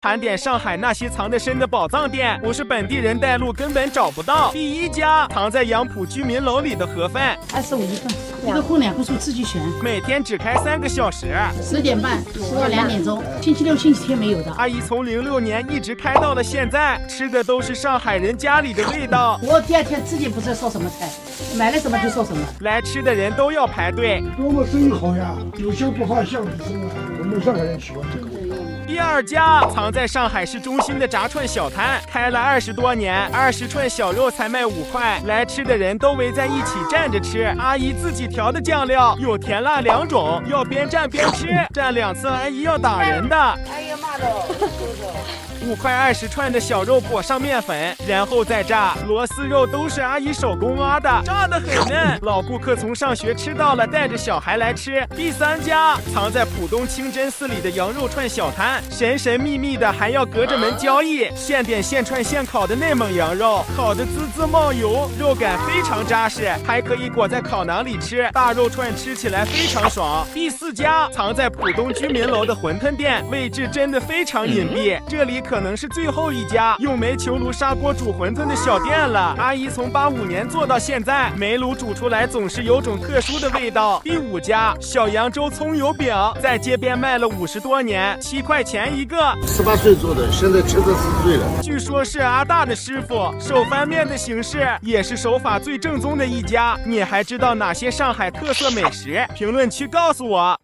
盘点上海那些藏得深的宝藏店，不是本地人带路根本找不到。第一家藏在杨浦居民楼里的盒饭 ，25一份，一个荤2个素自己选。 每天只开3个小时 ，10点半吃到2点钟，星期六、星期天没有的。 阿姨从06年一直开到了现在，吃的都是上海人家里的味道。 我第2天自己不知道烧什么菜，买了什么就烧什么。 来吃的人都要排队。 多么生意好呀，有香不怕巷子深啊，我们上海人喜欢这个。 第2家藏在上海市中心的炸串小摊，开了20多年，20串小肉才卖5块，来吃的人都围在一起站着吃。阿姨自己调的酱料有甜辣2种，要边蘸边吃，蘸2次阿姨要打人的。 哎呀妈的 ！5块20串的小肉裹上面粉，然后再炸。螺丝肉都是阿姨手工挖的，炸得很嫩。老顾客从上学吃到了，带着小孩来吃。第3家藏在浦东清真寺里的羊肉串小摊，神神秘秘的，还要隔着门交易。现点现串现烤的内蒙羊肉，烤得滋滋冒油，肉感非常扎实，还可以裹在烤馕里吃。大肉串吃起来非常爽。第4家藏在浦东居民楼的馄饨店，位置真的非常隐蔽，这里可能是最后一家用煤球炉砂锅煮馄饨的小店了。阿姨从85年做到现在，煤炉煮出来总是有种特殊的味道。第5家小扬州葱油饼，在街边卖了50多年，7块钱一个。 18岁做的，现在74岁了。 据说是阿大的师傅，手翻面的形式也是手法最正宗的一家。你还知道哪些上海特色美食？评论区告诉我。